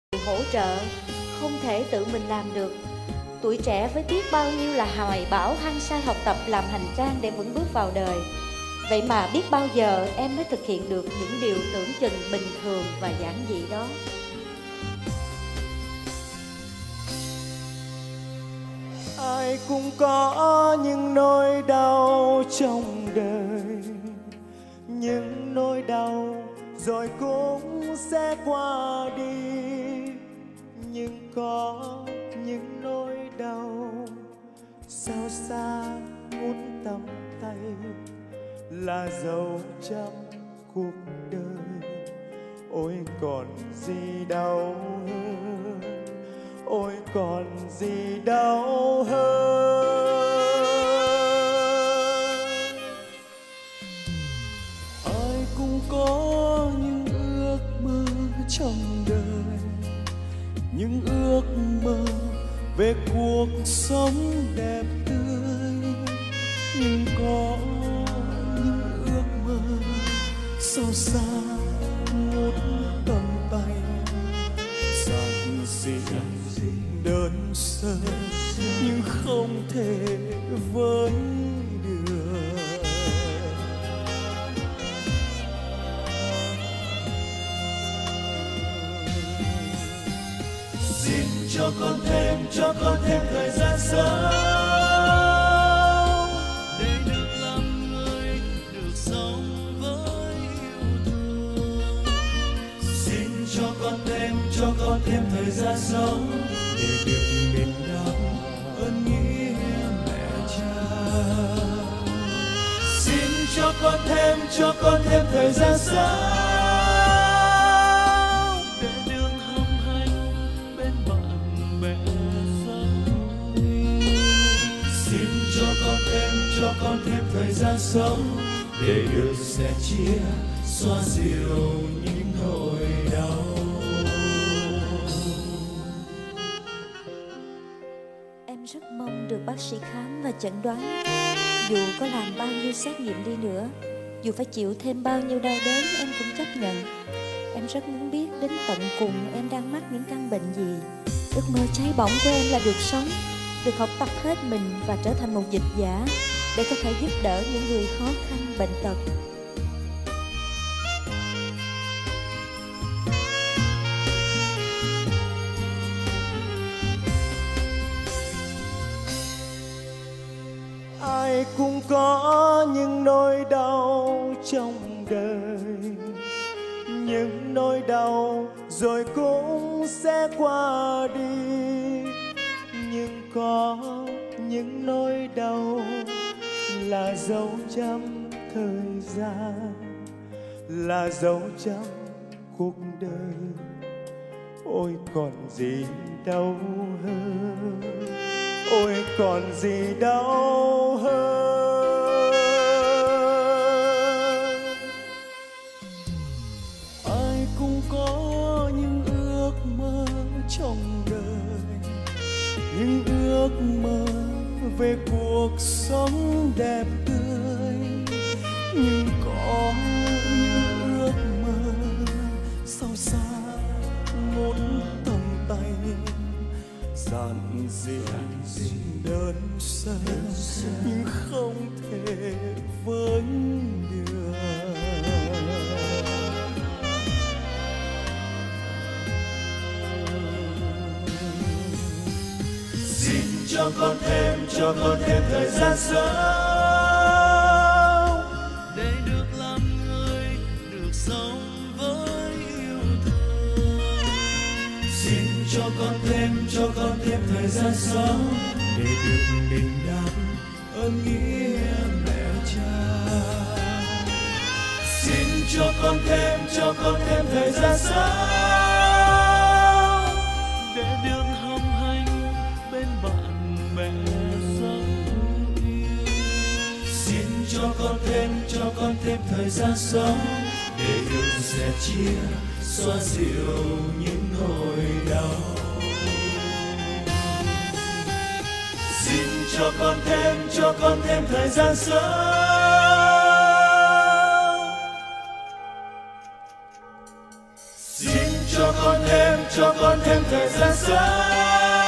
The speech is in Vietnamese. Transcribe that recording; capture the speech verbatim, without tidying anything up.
hỗ trợ, không thể tự mình làm được. Tuổi trẻ với biết bao nhiêu là hoài bão, hăng say học tập, làm hành trang để vững bước vào đời. Vậy mà biết bao giờ em mới thực hiện được những điều tưởng chừng bình thường và giản dị đó. Ai cũng có những nỗi đau trong đời, những nỗi đau rồi cũng sẽ qua đi. Nhưng có những nỗi đau sao xa ngút tầm tay, là dấu trăm cuộc đời. Ôi còn gì đau hơn, ôi còn gì đau hơn. Ai cũng có những ước mơ trong đời, những ước mơ về cuộc sống đẹp tươi. Nhưng có những ước mơ sâu xa ngút tầm tay, giản dị đơn sơ nhưng không thể với được. Xin cho con thêm, cho con thêm thời gian sống để được làm người, được sống với yêu thương. Xin cho con thêm, cho con thêm thời gian sống để được đền đáp ơn nghĩa mẹ cha. Xin cho con thêm, cho con thêm thời gian sống để được hâm hạnh bên bạn bè sống. Xin cho con thêm, cho con thêm thời gian sống để được sẻ chia, xoa dịu những nỗi đau. Em rất mong được bác sĩ khám và chẩn đoán. Dù có làm bao nhiêu xét nghiệm đi nữa, dù phải chịu thêm bao nhiêu đau đớn, em cũng chấp nhận. Em rất muốn biết đến tận cùng em đang mắc những căn bệnh gì. Ước mơ cháy bỏng của em là được sống, được học tập hết mình và trở thành một dịch giả để có thể giúp đỡ những người khó khăn, bệnh tật. Ai cũng có những nỗi đau trong đời, những nỗi đau rồi cũng sẽ qua đi. Nhưng có những nỗi đau là dấu trăm thời gian, là dấu trăm cuộc đời. Ôi còn gì đau hơn, ôi còn gì đau hơn. Ai cũng có những ước mơ trong đời, những ước mơ về cuộc sống đẹp tươi. Nhưng có những ước mơ sâu xa ngút tầm tay, giản dị đơn sơ nhưng không thể với được. Xin cho con thêm, cho con thêm thời gian sống để được làm người, được sống với yêu thương. Xin cho con thêm, cho con thêm thời gian sống để được đền đáp ơn nghĩa mẹ cha. Xin cho con thêm, cho con thêm thời gian sống để được hâm hạnh bên bạn bè sống yêu. Xin cho con thêm, cho con thêm thời gian sống để được sẻ chia, xoa dịu những nỗi đau. Xin cho con thêm, cho con thêm thời gian sống Xin cho con thêm cho con thêm thời gian sống.